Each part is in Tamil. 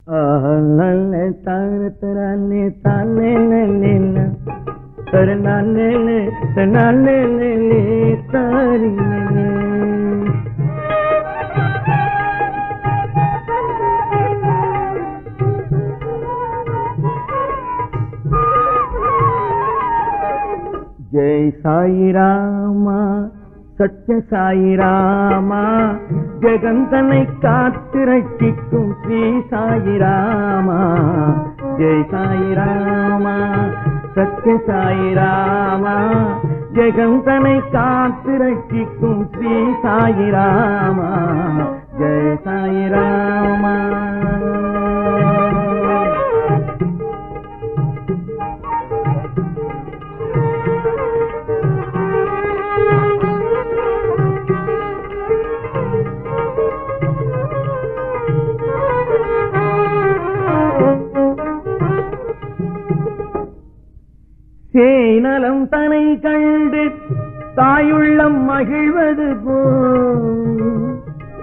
नन्ने ताने तराने ताने नन्ने तरनाने ने तनाने ने तारी ने जय साई रामा सत्य साई रामा जगंतனை காத்து ரட்சிக்கும் ஸ்ரீ சாயி ராமா ஜெய் சாயி ராமா சத்ய சாயி ராமா ஜகந்தனை காத்து ரட்சிக்கும் ஸ்ரீ சாயி ராமா ஜெய் சாயி ராமா சேனலம் தனை கண்டு தாயுள்ளம் மகிழ்வது போல்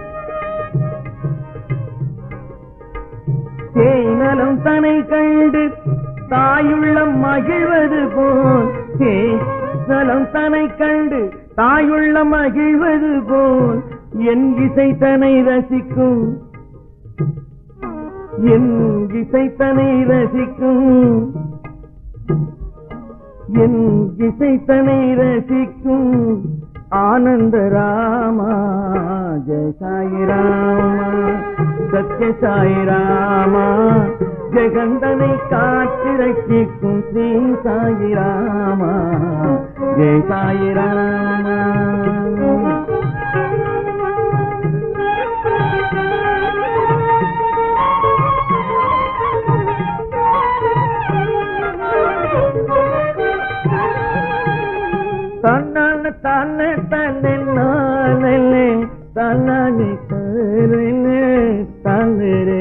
சேனலம் தனை கண்டு தாயுள்ளம் மகிழ்வது போல் சேனலம் தனை கண்டு தாயுள்ளம் மகிழ்வது போல் என் இசை தனை ரசிக்கும் என் இசை தனை ரசிக்கும் என் இசைத்தனை ரசிக்கும் ஆனந்த ராமா ஜெய சாயி ராமா சத்ய சாயி ராமா ஜெகந்தனை காத்து ரட்சிக்கும் ஸ்ரீ சாயி ராமா ஜெய சாயி ராமா தன்ன தன்ன தன்னை நானே தன்னானே கரனே தன்னரே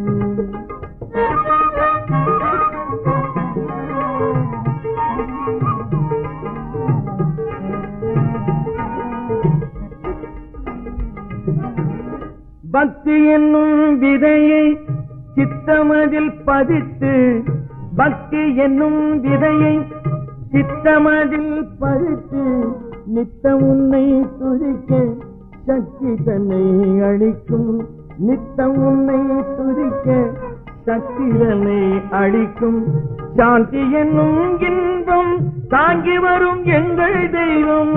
பக்தி என்னும் விதையை சித்தமதில் பதித்து பக்தி என்னும் விதையை சித்தமதில் பறித்து நித்தம் உன்னை துதிக்க சக்தி தன்னை அளிக்கும் நித்தம் உன்னை துதிக்க சக்தி தன்னை அளிக்கும் சாந்தி என்னும் இன்பம் தாங்கி வரும் எங்கள் தெய்வம்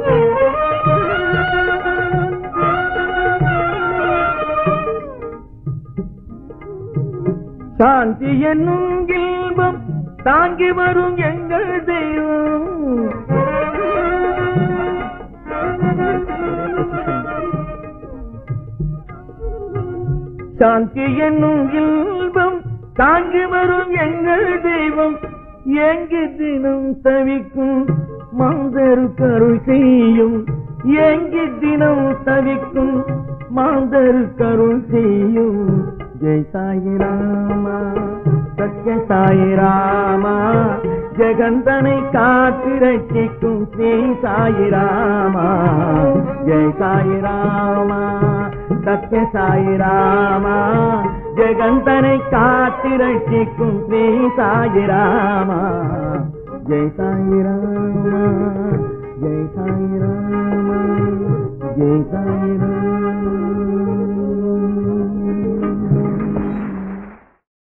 சாந்தி என்னும் இன்பம் தாங்கி வரும் எங்கள் தெய்வம் சாந்தி என்னும் இன்பம் தாங்கி வரும் எங்கள் தெய்வம் ஏங்கி தினம் தவிக்கும் மாந்தரு கருள் செய்யும் ஏங்கி தினம் தவிக்கும் மாந்தரு கருள் செய்யும் ஜெய் சாயி ராமா சத்ய சாயி ராமா ஜகந்தனை காத்து ரட்சிக்கும் ஸ்ரீ சாயி ராமா ஜெய் சாயி ராமா சத்ய சாயி ராமா ஜகந்தனை காத்து ரட்சிக்கும் ஸ்ரீ சாயி ராமா ஜெய் சாயி ராமா ஜெய் சாயி ராமா ஜெய் சாயி ராமா